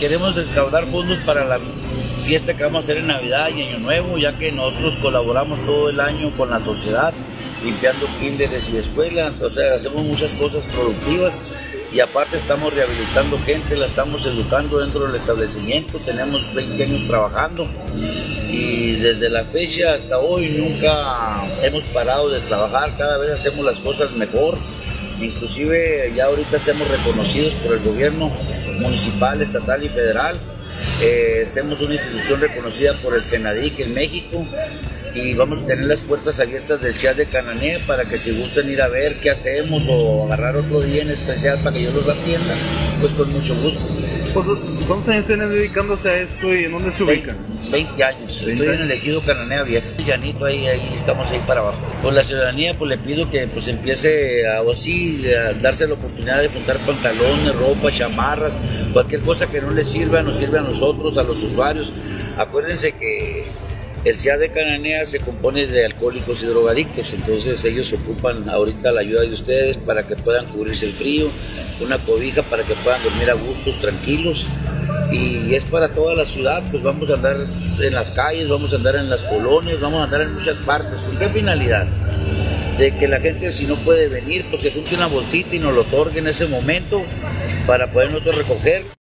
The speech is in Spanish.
queremos recaudar fondos para la fiesta que vamos a hacer en Navidad y Año Nuevo, ya que nosotros colaboramos todo el año con la sociedad, limpiando kinderes y escuelas, o sea, hacemos muchas cosas productivas y aparte estamos rehabilitando gente, la estamos educando dentro del establecimiento, tenemos 20 años trabajando y desde la fecha hasta hoy nunca hemos parado de trabajar, cada vez hacemos las cosas mejor, inclusive ya ahorita somos reconocidos por el gobierno municipal, estatal y federal. Somos una institución reconocida por el Senadic en México y vamos a tener las puertas abiertas del Chiapas de Cananea para que si gustan ir a ver qué hacemos o agarrar otro día en especial para que yo los atienda, pues con mucho gusto. ¿Cuántos años tienen dedicándose a esto y en dónde se ubican? 20 años, estoy en el ejido Cananea Vieja, llanito, ahí estamos ahí para abajo. Pues la ciudadanía pues le pido que pues empiece a darse la oportunidad de juntar pantalones, ropa, chamarras, cualquier cosa que no les sirva, nos sirve a nosotros, a los usuarios. Acuérdense que el CIAD de Cananea se compone de alcohólicos y drogadictos, entonces ellos ocupan ahorita la ayuda de ustedes para que puedan cubrirse el frío, una cobija para que puedan dormir a gustos, tranquilos. Y es para toda la ciudad, pues vamos a andar en las calles, vamos a andar en las colonias, vamos a andar en muchas partes. ¿Con qué finalidad? De que la gente, si no puede venir, pues que junte una bolsita y nos lo otorgue en ese momento para poder nosotros recoger.